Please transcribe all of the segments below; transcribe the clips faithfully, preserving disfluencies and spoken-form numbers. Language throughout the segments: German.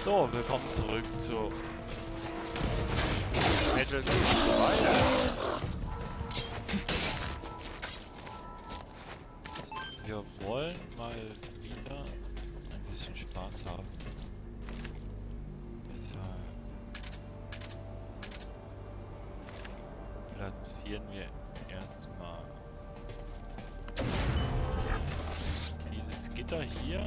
So, willkommen zurück zu Metal Gear zwei. Wir wollen mal wieder ein bisschen Spaß haben. Deshalb platzieren wir erstmal dieses Gitter hier.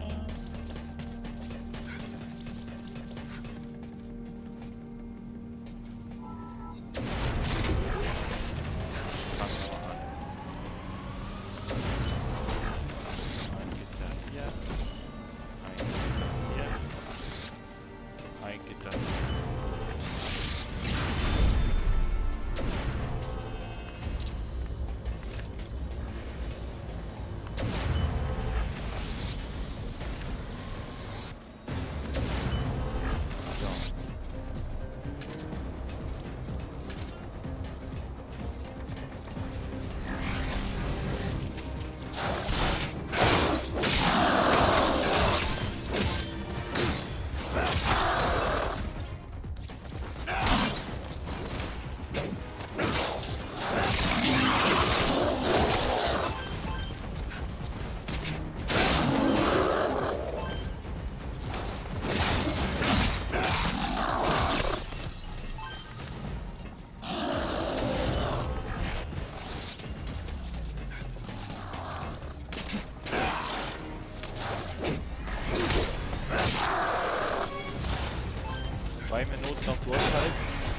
Zwei Minuten noch durchhalten.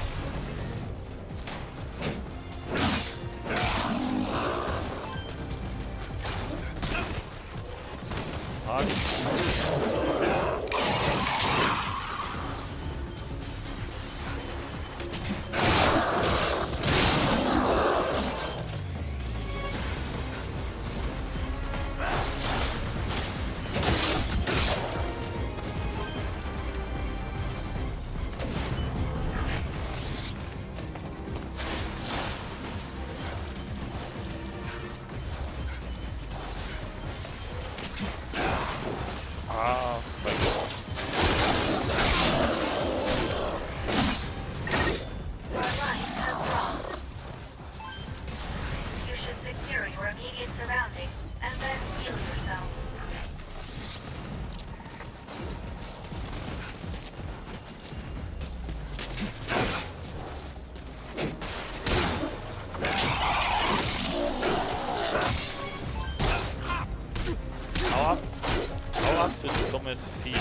Dummes Vieh.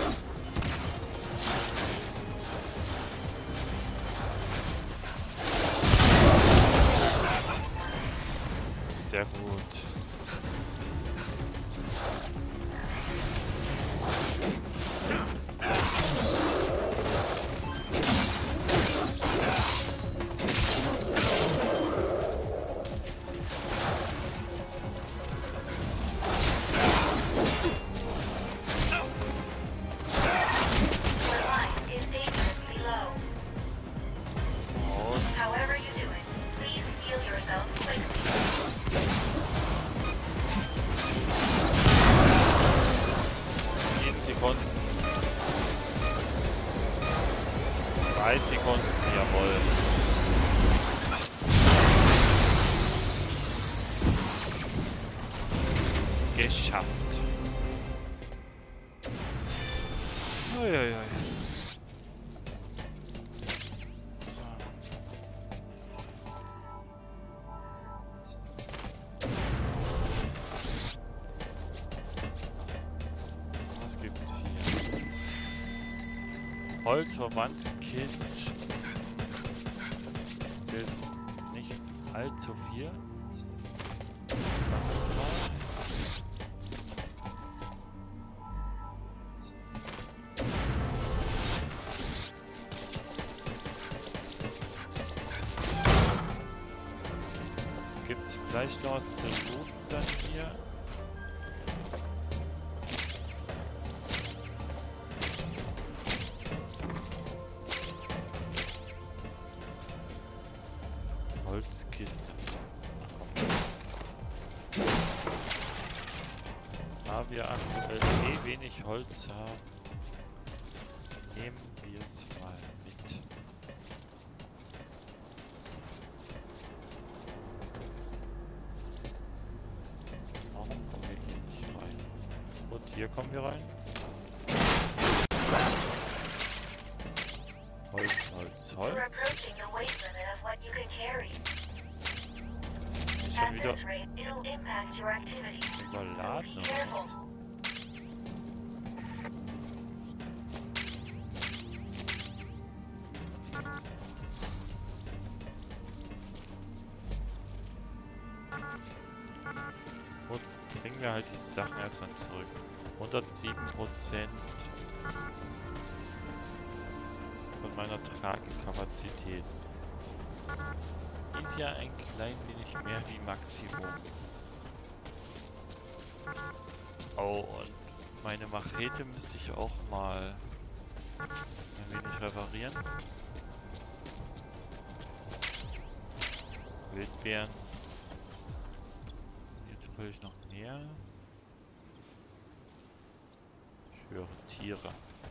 Sehr gut. Drei Sekunden, jawohl. Geschafft. Uiuiui. So. Was gibt's hier? Holzverwandten-Kit. Ist jetzt nicht allzu viel. Gibt's vielleicht noch was zu looten dann hier? Holzkiste. Da wir aktuell eh wenig Holz haben, nehmen wir es mal mit. Warum kommen wir hier nicht rein? Gut, hier kommen wir rein. Holz, Holz, Holz. Ist schon wieder überladen oder was? Gut, bringen wir halt die Sachen erstmal zurück. hundertsieben Prozent von meiner Tragekapazität. Geht ja ein klein wenig mehr wie Maximum. Oh, und meine Machete müsste ich auch mal ein wenig reparieren. Wildbeeren sind jetzt völlig noch näher. Ich höre Tiere.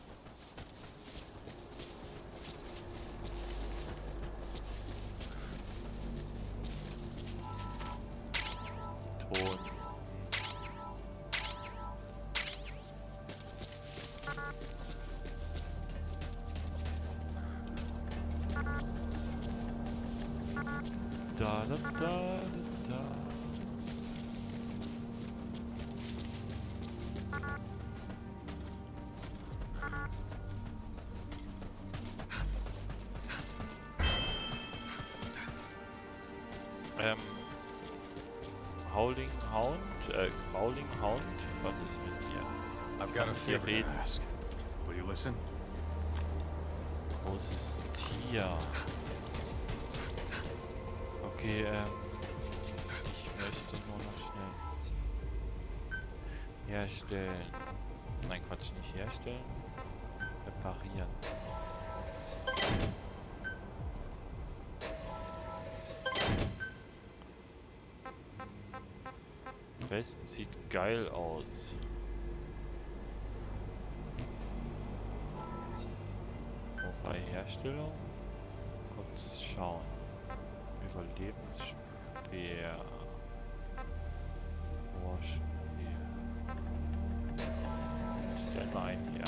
Ton. Da, da, da, da. Ähm, Howling Hound, äh, Crawling Hound, was ist mit dir? I've got a Hier favor to reden. ask. Will you listen? Großes Tier. Okay, ähm, ich möchte nur noch schnell herstellen. Nein, Quatsch, nicht herstellen. Reparieren. West sieht geil aus. Wobei Herstellung. Kurz schauen. Überlebensspeer. Rohrspeer. Stell mal einen her.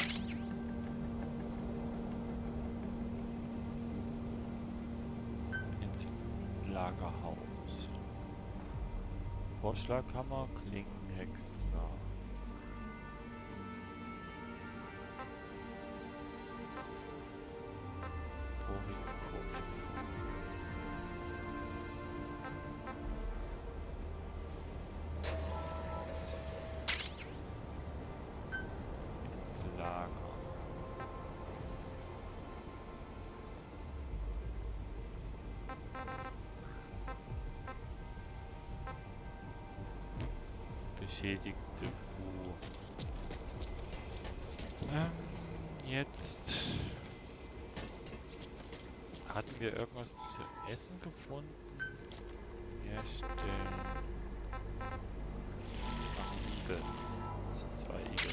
Ins Lagerhaus. Vorschlaghammer, Klingenhäcksler. Borigkopf. Ins Lager. Beschädigte Fuhr. Ähm, jetzt hatten wir irgendwas zu essen gefunden. Herstellen. Ach, Igel. Zwei Igel.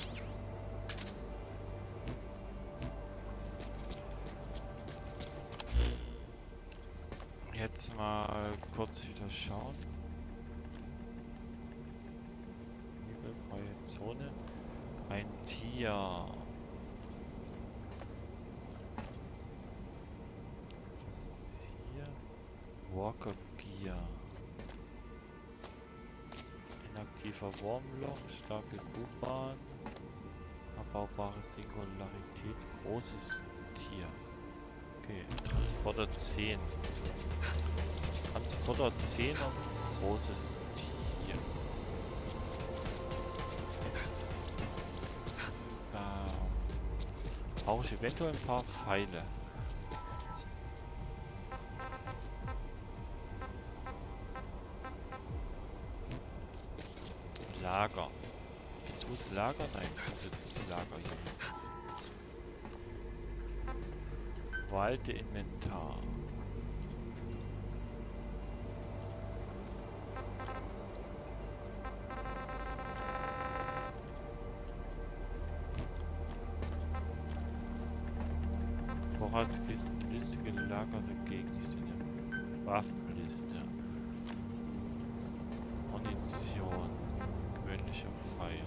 Jetzt mal kurz wieder schauen. Freie Zone. Ein Tier. Das ist hier. Walker Gear. Inaktiver Wurmloch, starke U-Bahn. Abbaubare Singularität, großes Tier. Okay, Transporter zehn. Transporter zehn und großes Tier. Brauche ich eventuell ein paar Pfeile. Lager. Bist du das Lager? Nein, das ist das Lager hier. Walte Inventar. Vorratskisten, Liste gelagerter Gegenstände, Waffenliste, Munition, gewöhnlicher Pfeil.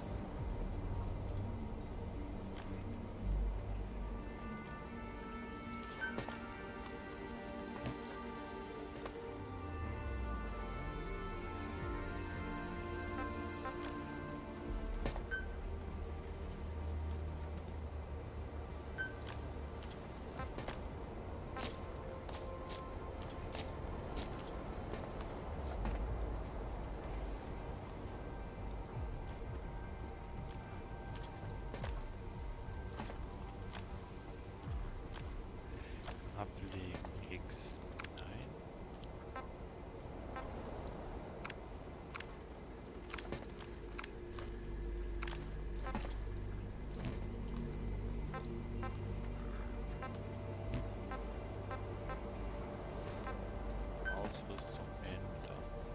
Ablegen X. Nein. Ausrüstung Ende.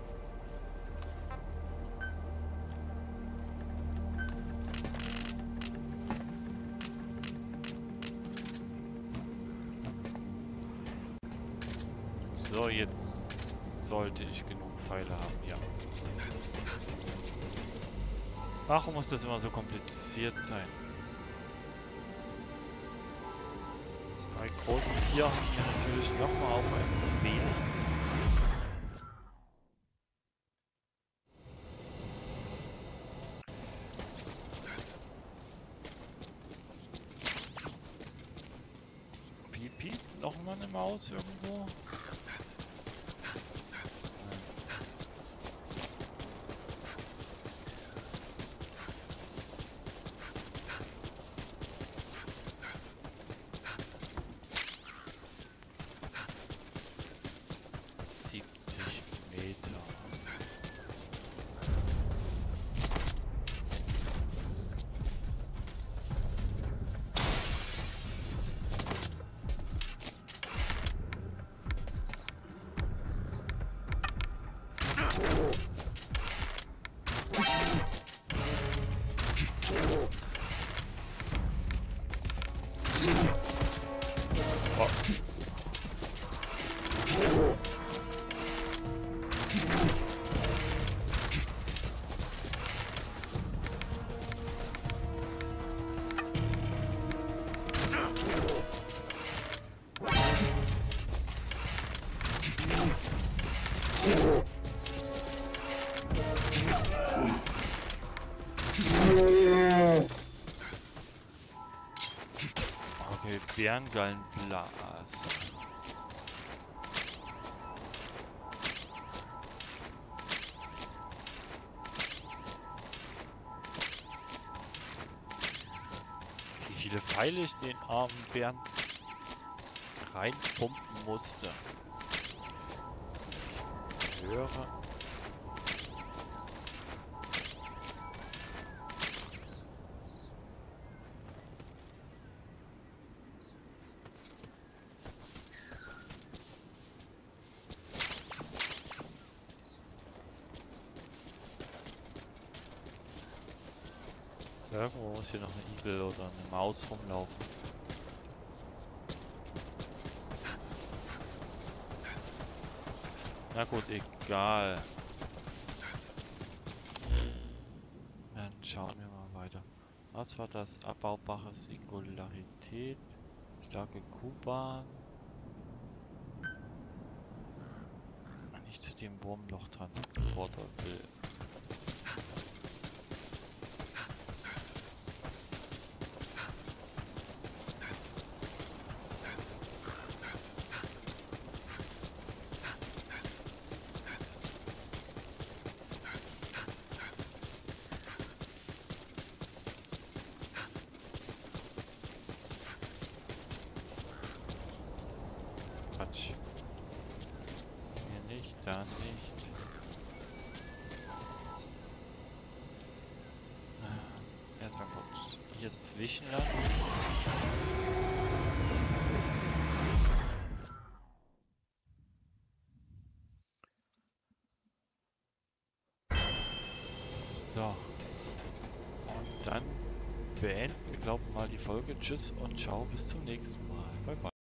So, jetzt sollte ich genug Pfeile haben, ja. Warum muss das immer so kompliziert sein? Bei großen Tieren hier natürlich nochmal auf ein Problem. Pipi, nochmal eine Maus irgendwo? siebzig Meter. Oh. Okay, Bärengallenblase. Wie viele Pfeile ich den armen Bären reinpumpen musste. Ich höre. Irgendwo muss hier noch ein Igel oder eine Maus rumlaufen. Na gut, egal. Dann schauen wir mal weiter. Was war das? Abbaubache Singularität. Starke Kuhbahn. Nicht zu dem Wurmloch-Transporter will. Quatsch. Hier nicht, da nicht. Erstmal kurz hier zwischenlanden. So. Und dann beenden, wir glauben mal die Folge. Tschüss und ciao, bis zum nächsten Mal. Bye bye.